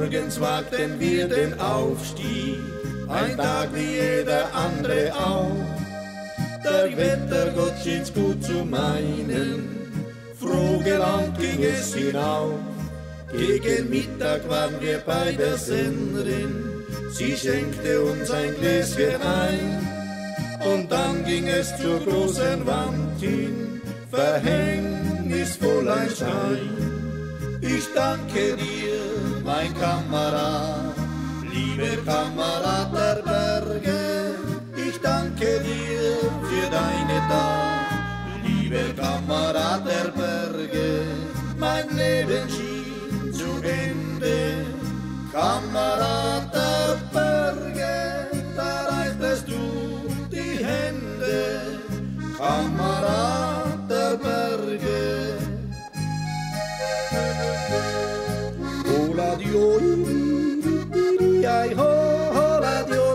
Morgens wagten wir den Aufstieg, ein Tag wie jeder andere auch. Der Wettergott schien's gut zu meinen, froh gelaunt ging es hinauf. Gegen Mittag waren wir bei der Sennerin, sie schenkte uns ein Gläschen ein. Und dann ging es zur großen Wand hin, verhängnisvoll ein Schein. Ich danke dir, mein Kamerad, lieber Kamerad der Berge. Ich danke dir für deine Tat, lieber Kamerad der Berge. Mein Leben schien zu Ende, Kamerad der Berge. Da reichtest du die Hände, Kamerad der Berge. Hola Dio, ai hola Dio,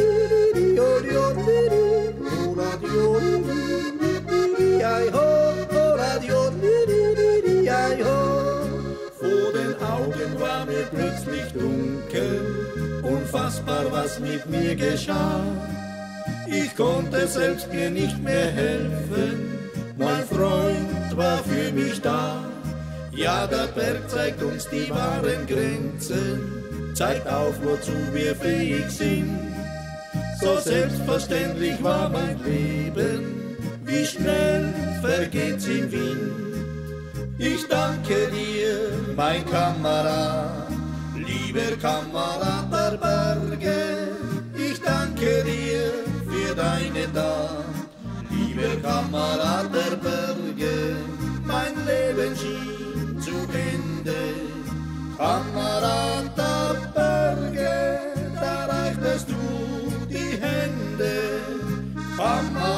hola Dio, ai hola Dio, ai ho. Vor den Augen war mir plötzlich dunkel, unfassbar was mit mir geschah. Ich konnte selbst mir nicht mehr helfen, mein Freund war für mich da. Ja, der Berg zeigt uns die wahren Grenzen, zeigt auf, wozu wir fähig sind. So selbstverständlich war mein Leben, wie schnell vergeht's im Wind. Ich danke dir, mein Kamerad, lieber Kamerad der Berge. Ich danke dir für deine Tat, lieber Kamerad der Berge. Mein Leben schien zu Ende, Kamerad der Berge, da reichtest du die Hände, Kamerad